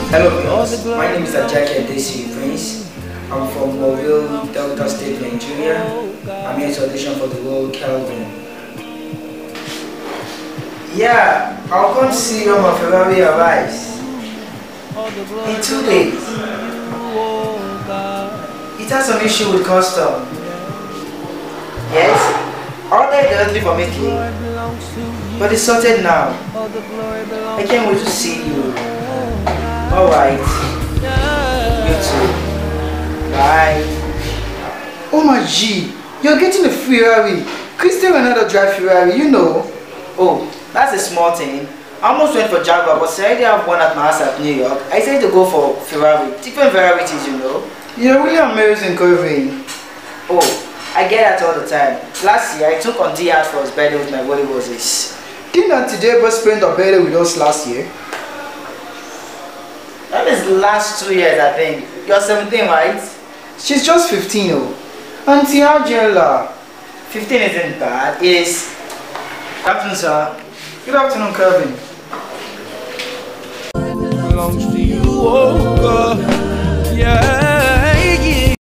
Hello viewers, my name is Ajaki Adesi Prince. I'm from Mobile, Delta State, Nigeria. I'm here to audition for the role Kelvin. Yeah, I'll come see you on my Ferrari arrives in 2 days. It has some issue with custom. Yes, I'll ordered directly from Italy, but it's sorted now. I can't wait to see you. Alright, you too. Bye. Oh my G, you're getting a Ferrari. Cristiano Ronaldo drive Ferrari, you know. Oh, that's a small thing. I almost went for Jaguar, but I already have one at my house at New York. I decided to go for Ferrari. Different varieties, you know. You're really amazing, Kelvin. Oh, I get that all the time. Last year, I took on D out for his birthday with my volleyball ace. Didn't Auntie Deborah spend her birthday with us last year? That is the last 2 years, I think. You're 17, right? She's just 15, oh. Auntie Angela. 15 isn't bad. It is. Good afternoon, sir. Good afternoon, Kelvin. Belongs to you, oh God.